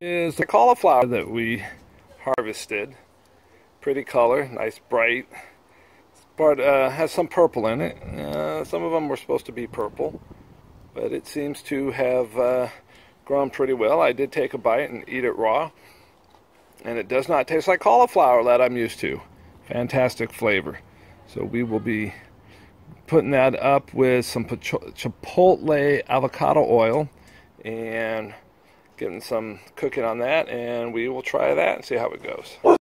Is the cauliflower that we harvested. Pretty color, nice bright, but has some purple in it. Some of them were supposed to be purple, but it seems to have grown pretty well. I did take a bite and eat it raw, and it does not taste like cauliflower that I'm used to. Fantastic flavor. So we will be putting that up with some chipotle avocado oil and getting some cooking on that, and we will try that and see how it goes.